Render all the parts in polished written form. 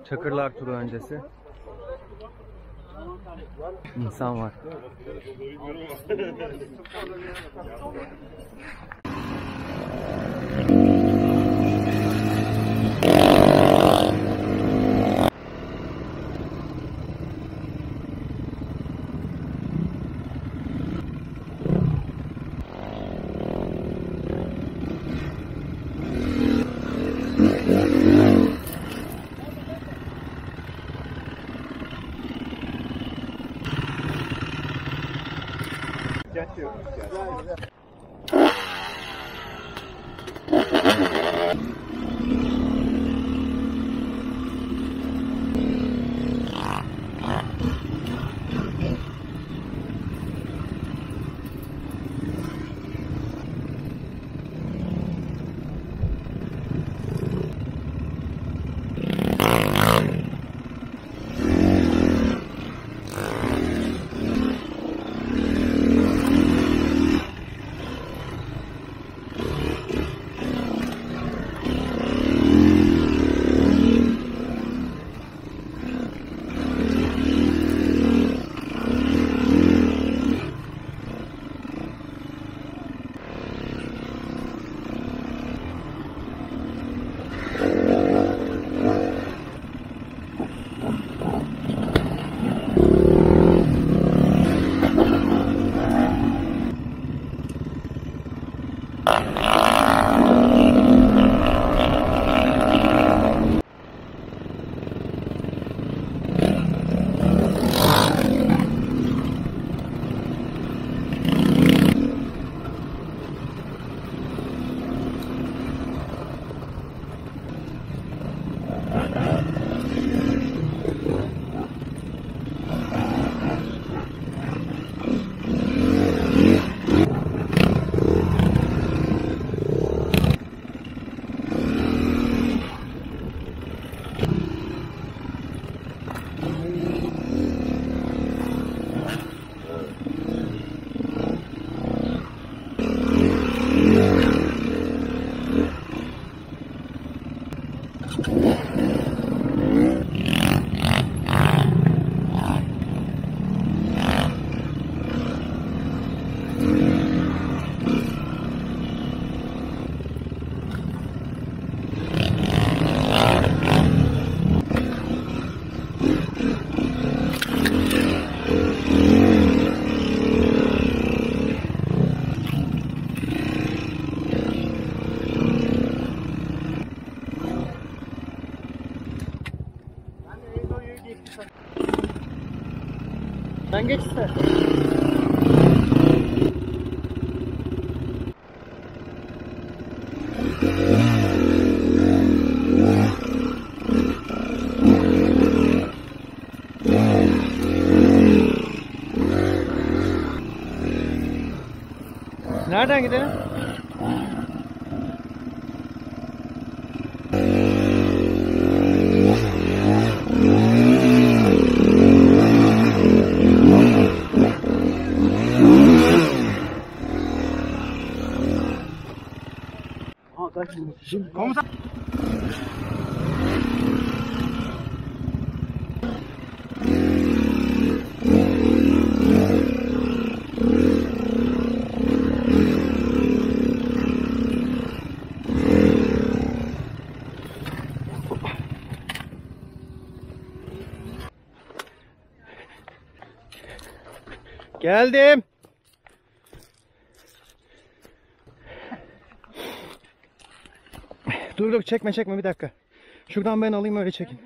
Çakırlar turu öncesi. İnsan var. Sen geç istersen. Nereden gidelim? Komutan. Geldim. Dur çekme bir dakika. Şuradan ben alayım öyle çekin.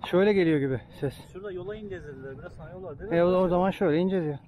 Şöyle geliyor gibi ses. Şurada yola ineceğiz dediler. Biraz sonra yol var dediler. O zaman şöyle ineceğiz ya.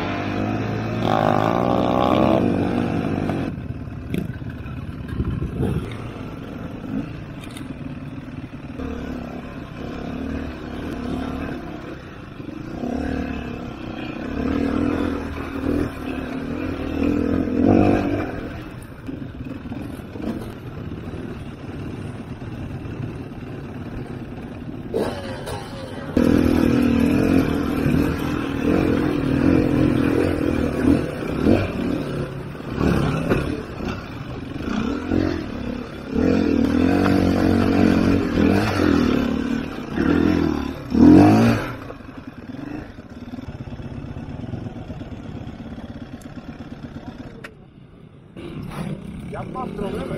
Yapma problemi.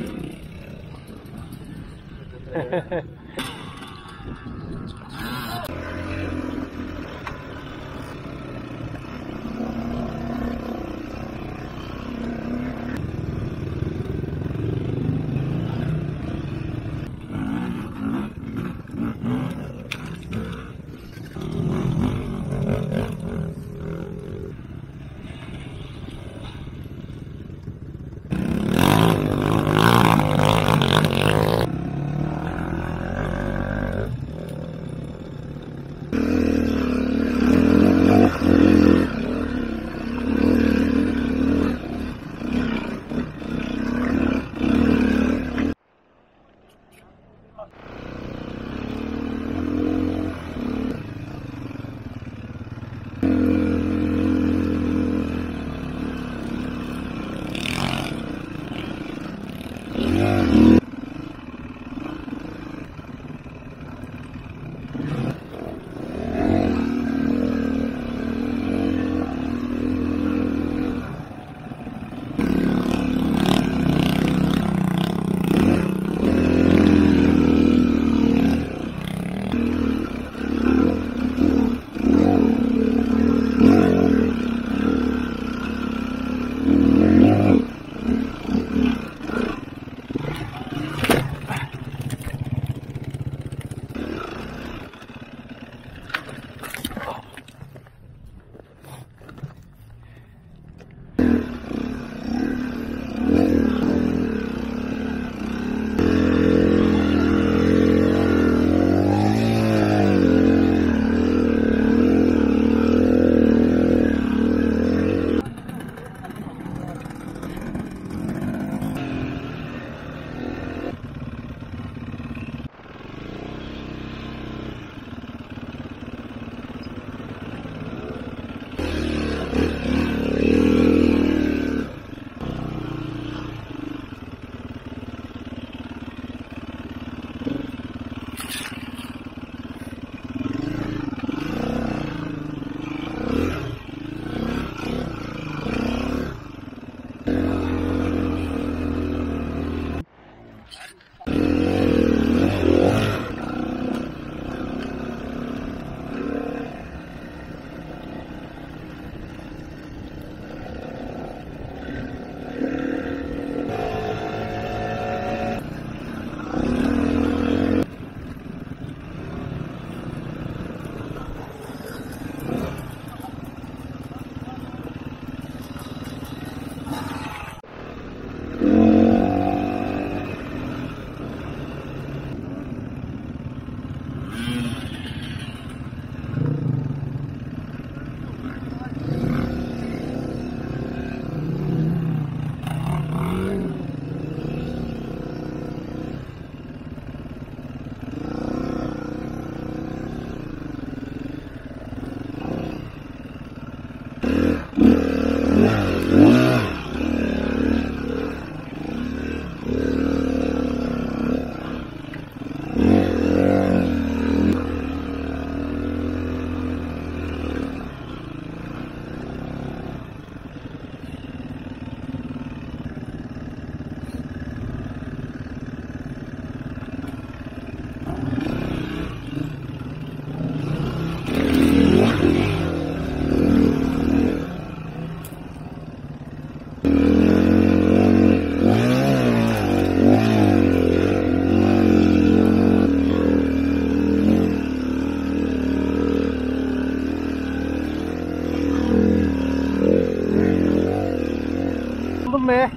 Yoruldum be.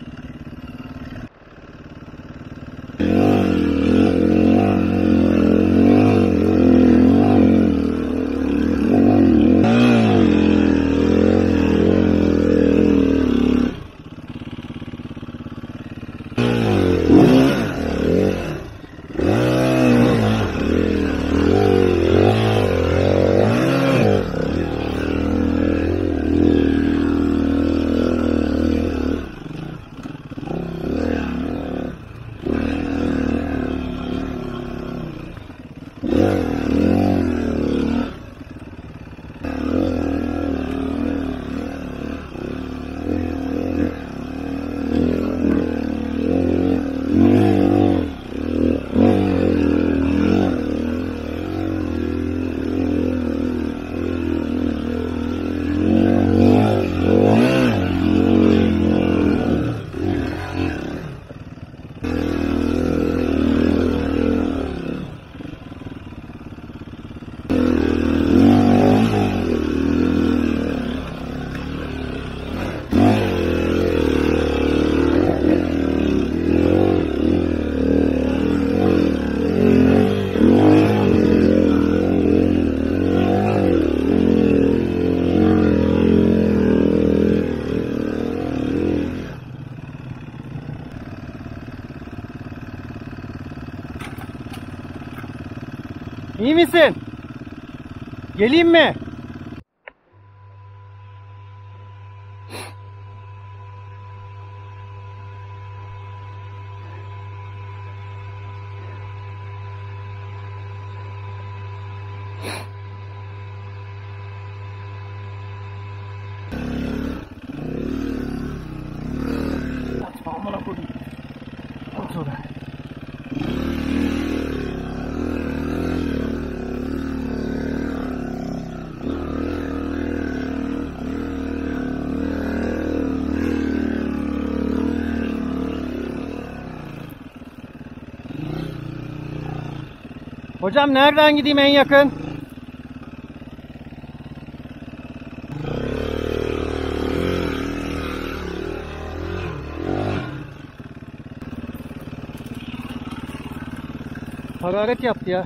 İyi misin? Geleyim mi? Hocam nereden gideyim en yakın? Hararet yaptı ya.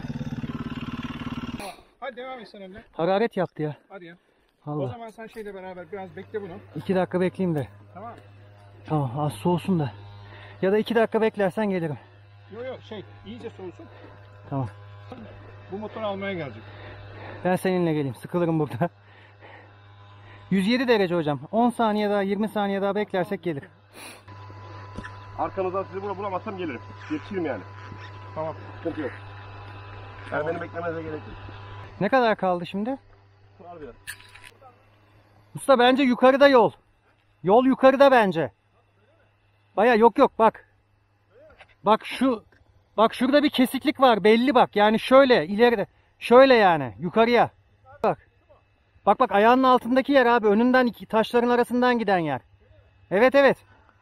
Hadi devam et sen Emre. Hararet yaptı ya. Hadi ya. O Allah. zaman sen şeyle beraber biraz bekle bunu. 2 dakika bekleyeyim de. Tamam. Tamam, az soğusun da. Ya da 2 dakika beklersen gelirim. Yok iyice soğusun. Tamam. Bu motoru almaya gelecek. Ben seninle geleyim. Sıkılırım burada. 107 derece hocam. 10 saniye daha, 20 saniye daha beklersek gelir. Arkanızdan sizi bulamazsam gelirim. Yetişirim yani. Tamam. Sıkıntı yok. Yani beni beklemenize gerek yok. Ne kadar kaldı şimdi? Var biraz. Usta bence yukarıda yol. Yol yukarıda bence. Baya yok bak. Bak şurada bir kesiklik var belli bak. Yani şöyle ileride. Şöyle yani yukarıya. Bak. Bak ayağının altındaki yer abi. Önünden iki taşların arasından giden yer. Evet.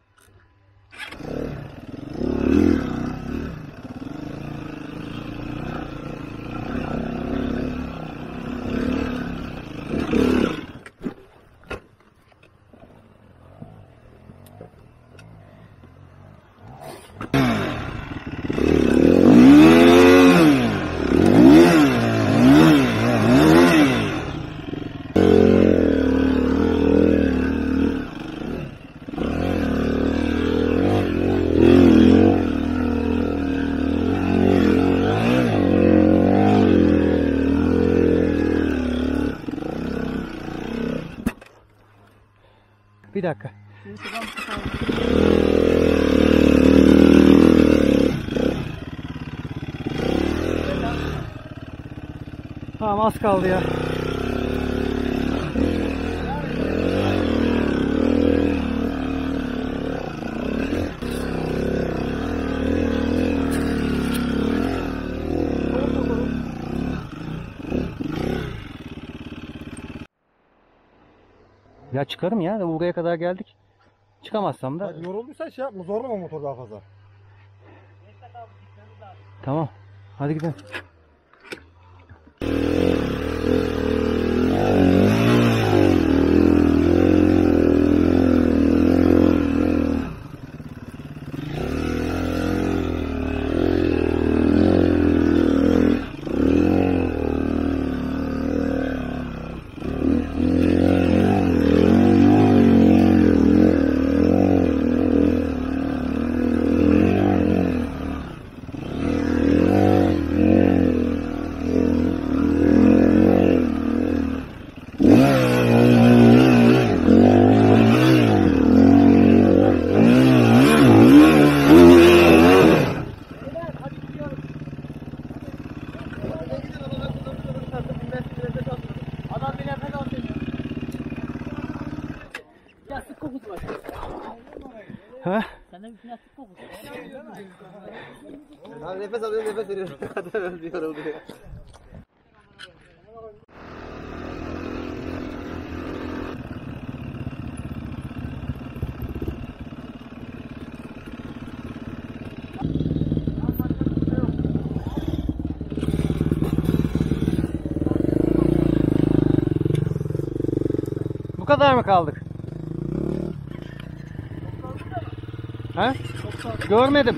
Bir dakika. Tamam az kaldı ya. Ya çıkarım ya. Buraya kadar geldik. Çıkamazsam da. Yorulduysan şey yapma. Zorlama motoru daha fazla. Tamam. Hadi gidelim. Ha? Sende bir plastik kokusu. Abi nefes alıyorum, nefes veriyorum. Adam yoruldu ya. Bu kadar mı kaldık? Ha? Görmedim.